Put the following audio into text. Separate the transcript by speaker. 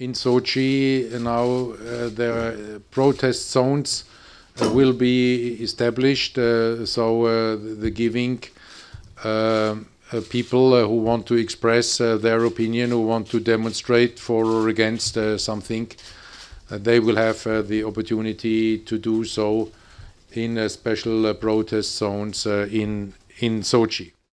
Speaker 1: in Sochi now the protest zones will be established, so the giving people who want to express their opinion, who want to demonstrate for or against something, they will have the opportunity to do so in special protest zones in Sochi.